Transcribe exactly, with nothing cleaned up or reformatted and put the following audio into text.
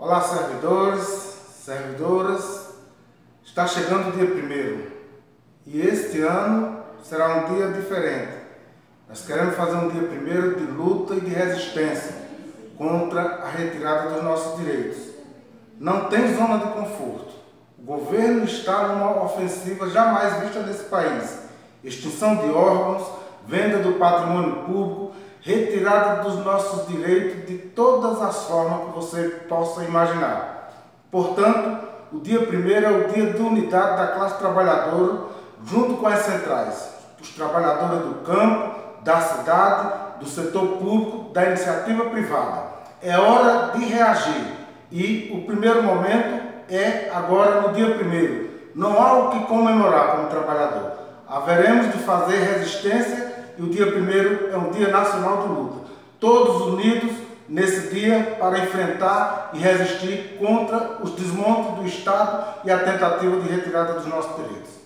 Olá, servidores, servidoras. Está chegando o dia primeiro e este ano será um dia diferente. Nós queremos fazer um dia primeiro de luta e de resistência contra a retirada dos nossos direitos. Não tem zona de conforto. O governo está numa ofensiva jamais vista nesse país. Extinção de órgãos, venda do patrimônio público, retirada dos nossos direitos de todas as formas que você possa imaginar. Portanto, o dia primeiro é o dia de unidade da classe trabalhadora, junto com as centrais, dos trabalhadores do campo, da cidade, do setor público, da iniciativa privada. É hora de reagir e o primeiro momento é agora no dia primeiro. Não há o que comemorar como trabalhador. Haveremos de fazer resistência e o dia primeiro é um dia nacional de luta. Todos unidos nesse dia para enfrentar e resistir contra os desmontes do Estado e a tentativa de retirada dos nossos direitos.